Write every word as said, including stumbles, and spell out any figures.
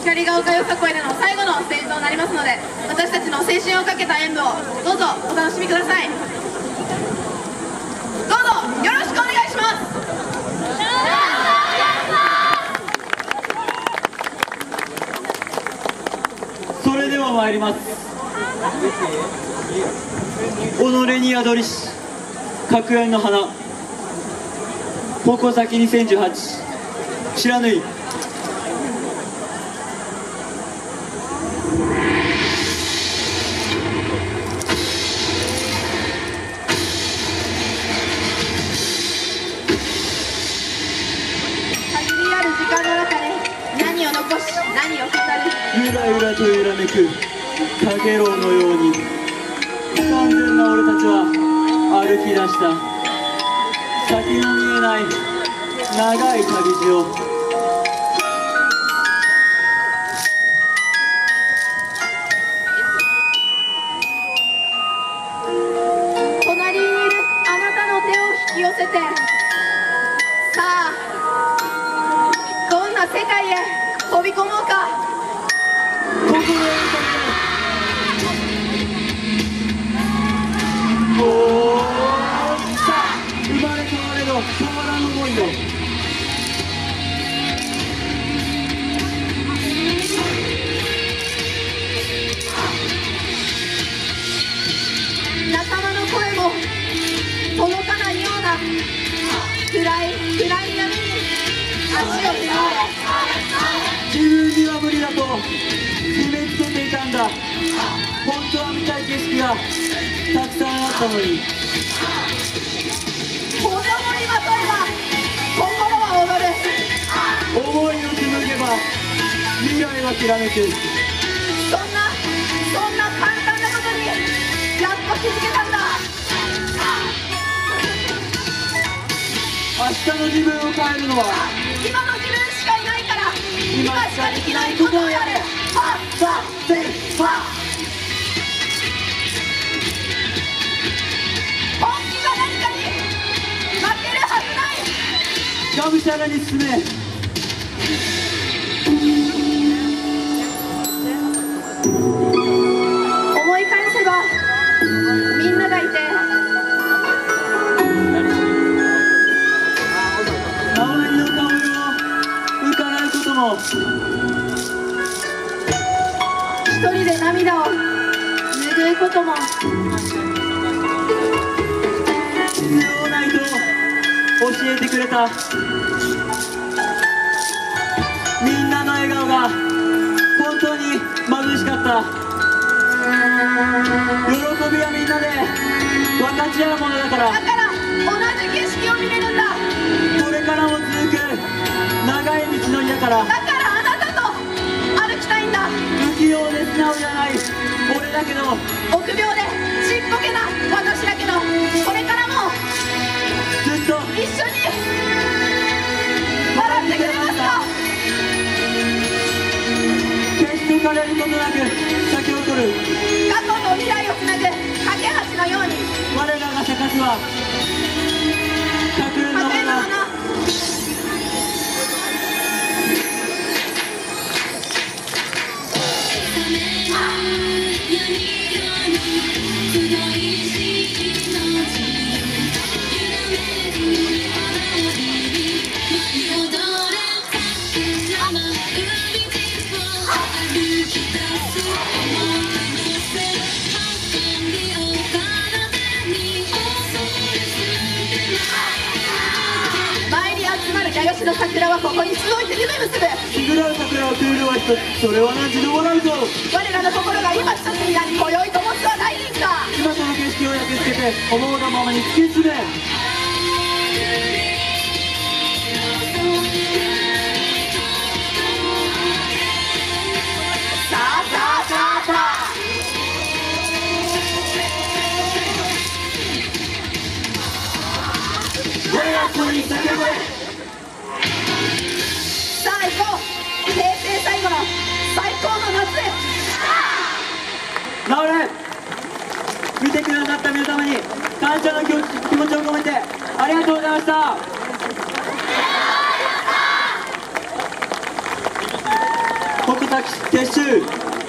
光が丘よさこいでの最後のステージとなりますので、私たちの青春をかけた演舞をどうぞお楽しみください。どうぞよろしくお願いします。 それでは参ります。己に宿りし格縁の花、矛先にせんじゅうはち不知火。 何を残し何を語る、 ゆらゆらと揺らめくかげろうのように不完全な俺たちは歩き出した。先の見えない長い旅路を。 隣にいるあなたの手を引き寄せて、さあどんな世界へ飛び込もうか。 心を痛めおーさあ生まれ変われど変わらぬ思いよ。 仲間の声も届かないような暗い暗い闇に足を踏み自分には無理だと決めつけていたんだ。本当は見たい景色がたくさんあったのに。 子供にまとえば心は踊る。 思いを紡げば未来はきらめく。 そんなそんな簡単なことにやっと気づけたんだ。 明日の自分を変えるのは今の自分しかいないから、 今しかできないことをやる。 はっさせは本気が何かに負けるはずない。 がむしゃらに進め。 思い返せばみんながいて、 周りの顔色を伺うことも、 一人で涙を拭うことも、 必要ないと教えてくれた。みんなの笑顔が本当に眩しかった。喜びはみんなで分かち合うものだから。 だから同じ景色を見れるんだ。 これからも続く長い道のりだから。 だからあなたと歩きたいんだ。 不器用で素直じゃない俺だけど、 臆病でちっぽけな私だけど、これからもずっと一緒に笑ってくれますか。 決して枯れることなく咲き誇る。 過去と未来をつなぐ架け橋のように、 我らが咲かすは格縁の架けの花。 花。前に集まる八吉の桜はここに集いて夢結ぶ。 しぐらう桜をクールは一つ、それは何時でもらうぞ。 我らの心が今一つになり、今宵ともつは大人気だ。 今その景色を焼き付けて思うがままに突き進め。 さあさあさあさあ、 我が子に叫べ。 さあ行こう。平成最後の最高の夏へ。 直れ。見てくださった皆様に感謝の気持ち気持ちを込めてありがとうございました。 国策撤収。